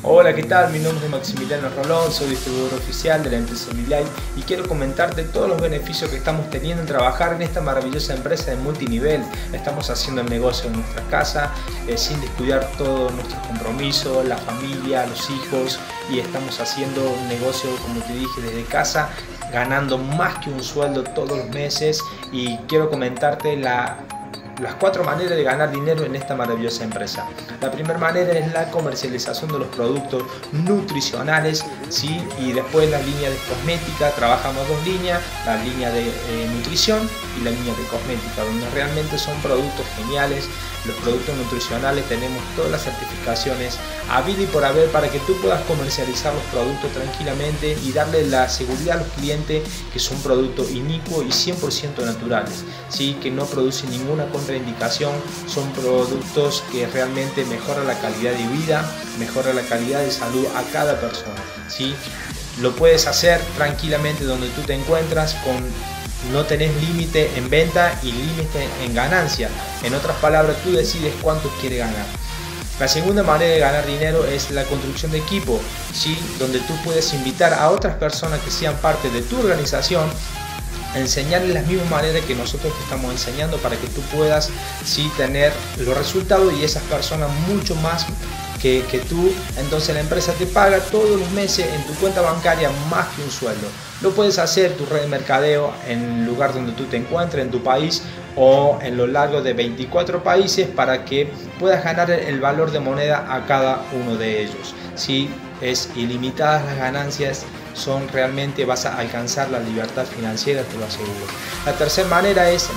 Hola, ¿qué tal? Mi nombre es Maximiliano Rolón, soy distribuidor oficial de la empresa Milay y quiero comentarte todos los beneficios que estamos teniendo en trabajar en esta maravillosa empresa de multinivel. Estamos haciendo el negocio en nuestra casa sin descuidar todos nuestros compromisos, la familia, los hijos, y estamos haciendo un negocio, como te dije, desde casa, ganando más que un sueldo todos los meses. Y quiero comentarte las 4 maneras de ganar dinero en esta maravillosa empresa. La primera manera es la comercialización de los productos nutricionales, ¿sí? Y después la línea de cosmética. Trabajamos 2 líneas, la línea de nutrición y la línea de cosmética, donde realmente son productos geniales. Los productos nutricionales tenemos todas las certificaciones habidas y por haber para que tú puedas comercializar los productos tranquilamente y darle la seguridad a los clientes que son productos inicuos y 100% naturales, ¿sí? Que no producen ninguna contraindicación. Son productos que realmente mejoran la calidad de vida, mejoran la calidad de salud a cada persona, ¿sí? Lo puedes hacer tranquilamente donde tú te encuentras, no tenés límite en venta y límite en ganancia. En otras palabras, tú decides cuánto quieres ganar. La segunda manera de ganar dinero es la construcción de equipo, ¿sí? Donde tú puedes invitar a otras personas que sean parte de tu organización, enseñarles las mismas maneras que nosotros te estamos enseñando para que tú puedas, sí, tener los resultados y esas personas mucho más que tú. Entonces la empresa te paga todos los meses en tu cuenta bancaria más que un sueldo. Lo puedes hacer tu red de mercadeo en el lugar donde tú te encuentres, en tu país o en lo largo de 24 países, para que puedas ganar el valor de moneda a cada uno de ellos. Si es ilimitadas las ganancias, realmente vas a alcanzar la libertad financiera, te lo aseguro. La tercera manera es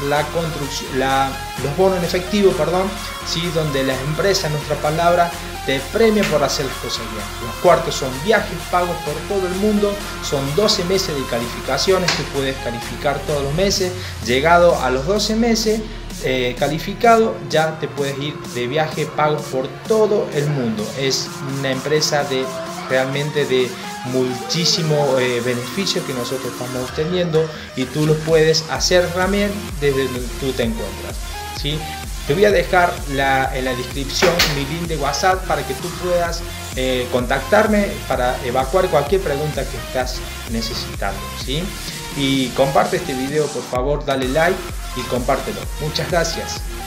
los bonos en efectivo, ¿sí? Donde la empresa, en nuestra palabra, te premia por hacer las cosas bien. Los cuartos son viajes pagos por todo el mundo, son 12 meses de calificaciones que puedes calificar todos los meses. Llegado a los 12 meses calificado, ya te puedes ir de viaje pagos por todo el mundo. Es una empresa realmente de muchísimo beneficio que nosotros estamos teniendo, y tú lo puedes hacer también desde donde tú te encuentras, ¿sí? Te voy a dejar en la descripción mi link de WhatsApp para que tú puedas contactarme para evacuar cualquier pregunta que estás necesitando, ¿sí? Y comparte este video, por favor, dale like y compártelo. Muchas gracias.